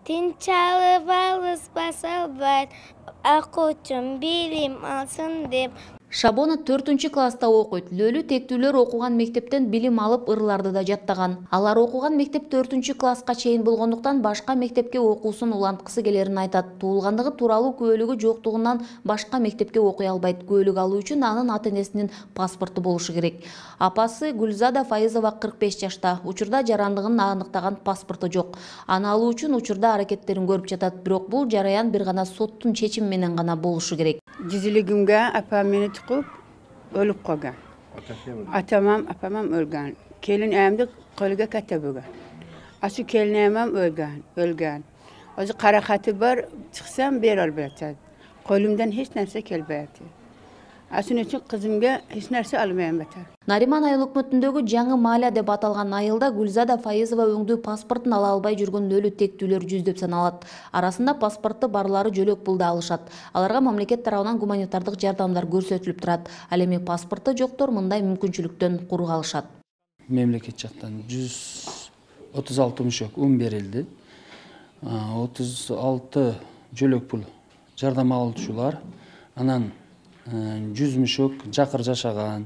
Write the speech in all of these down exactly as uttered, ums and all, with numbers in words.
Tinch alып алыспаса албайт, окуучум билим алсын деп. Шабона төртүнчү класста окуйт. Лөлү тектүүлөр окуган мектептен билим алып ырларды да жаттаган. Алар окуган мектеп төртүнчү класска чейин болгондуктан башка мектепке окуусун уланткысы келерин айтат. Туулгандыгы тууралуу күбөлүгү жоктугунан башка мектепке окуй албайт. Күбөлүк алуу үчүн анын ата-энесинин паспорту болушу керек. Апасы Гүлзада Файызова кырк беш жашта. Учурда жарандыгын аныктаган паспорту жок. Аны алуу үчүн учурда аракеттерин көрүп жатат. Бирок бул жараян бир гана соттун чечими менен гана болушу керек. Gizligimge apam beni tıkıp ölüp koygan. Atamam, apamam ölgen. Kelin emdi kolga katabıgan. Aşı kelin emam ölgen, ölgen. Ozu karakatı var, çıksam bir albayatı. Kolumdan hiç nerse kelbayatı. Aşın için kızımga hiç nerse almayan batar. Нариман айыл өкмөтүндөгү жаңы Маля деп аталган айылда Гүлзада Файызова өңдүү паспортун ала албай жүргөн өлү тектүүлөр жүздөп саналат. Арасында паспорту барлары жөлөк пулда алышат. Аларга мамлекет тарабынан гуманитардык жардамдар көрсөтүлүп турат. Ал эми паспорту жоктор мындай мүмкүнчүлүктөн кур калышат. Мемлекет жактан жүз отуз алты мүшөк ун берилди. отуз алты жөлөк пул жардам алуучулар, анан жүз мүшөк жакыр жашаган,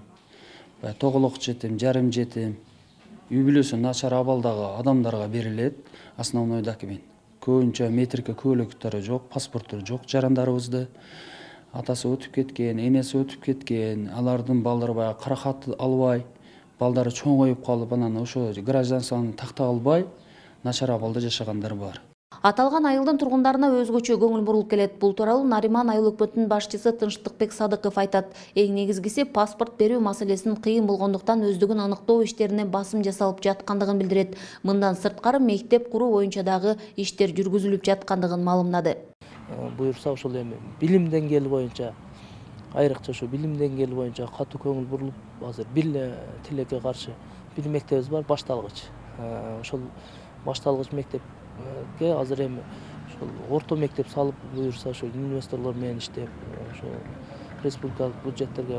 тоголок жетим, жарым жетим, үй бүлөсү начар абалдагы адамдарга берилет основной документ. Көбүнчө метрика көйлөктөрү жок, паспорттору жок жарандарыбызды. Атасы өтүп кеткен, энеси өтүп кеткен, алардын балдары баягы каракат албай, балдары чоңоюп калып, анан ошо гражданствоны такта албай, начар абалда жашагандар бар. Аталган айылдын тургундарына өзгөчө көңүл бурулуп келет. Бул тууралуу Нариман айыл өкмөтүнүн башчысы Тынчтыкбек Садыков айтат. Эң негизгиси паспорт берүү маселесин кыйын болгондуктан өздүгүн аныктоо иштерине басым жасалып жаткандыгын билдирет. Мындан сырткары мектеп куруу боюнча дагы иштер жүргүзүлүп жаткандыгын маалымдады. Буюрса ошол эми билим деңгээли боюнча, айрыкча ошо билим деңгээли боюнча катуу көңүл бурулуп, азыр бир тилекке каршы бир мектебибиз бар, башталгыч. Ошол башталгыч мектеп азыр эми ошол орто мектеп салып, буюрса ошол инвесторлор менен иштеп, ошо республикалык бюджеттерге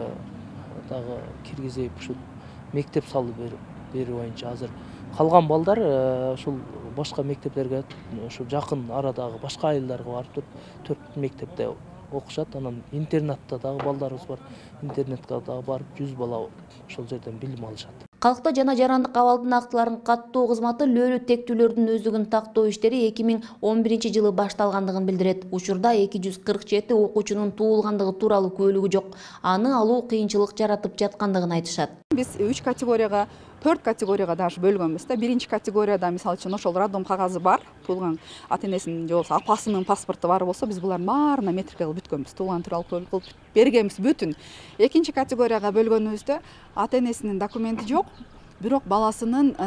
дагы киргизип, ушул мектеп салып берүү боюнча азыр калган балдар ошол башка мектептерге, ошо жакын арадагы башка айылдарга барып туруп, төрт мектепте окушат. Анан интернатта дагы балдарыбыз бар. Интернетке дагы барып жүз бала ошол жерден билим алышат. Калкта жана жарандык абалдын актыларын каттоо кызматы лөлү тектүүлөрдүн өздүгүн тактоо иштери эки миң он биринчи жылы башталгандыгын билдирет. Учурда эки жүз кырк жети окуучунун туулгандыгы тууралуу күбөлүгү жок. Аны алуу кыйынчылык жаратып жаткандыгын айтышат. Биз үч категорияга, төрт категорияга даже бөлгөнбүз да. Биринчи категорияда мисалы үчүн ошол роддом кагазы бар, туулган ата-энесинин же болбосо апасынын паспорту бар болсо, биз булардын баарына метрика кылып бүткөнбүз. Туулган тууралуу көлүк кылып бергенбиз бүтүн. Экинчи категорияга бөлгөнүбүздө ата-энесинин документи жок, бирок баласынын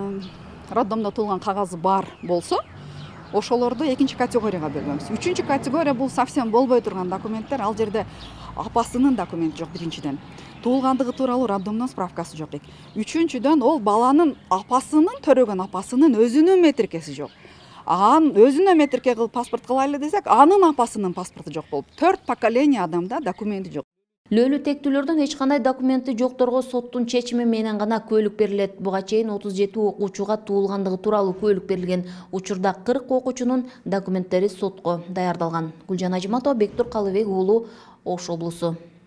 роддомдо туулган кагазы бар болсо, ошолорду экинчи категорияга бөлгөнбүз. Үчүнчү категория бул совсем болбой турган документтер. Ал жерде апасынын документи жок биринчиден. Туулгандыгы тууралуу роддомдон справкасы жок экен. Үчүнчүдөн ол баланын апасынын төрөгөн апасынын өзүнүн метрикеси жок. Анын өзүнө метрике кылып паспорт кылайлы десек, анын апасынын паспорту жок болуп, төрт поколение адамда документи жок. Лөлү тектүүлөрдүн эч кандай документи жокторго соттун чечими менен гана күбөлүк берилет. Буга чейин отуз жети окуучуга туулгандыгы тууралуу күбөлүк берилген. Учурда кырк окуучунун документтери сотко даярдалган. Гүлжан Ажиматова, Бектур Калыбек уулу, Ош облусу.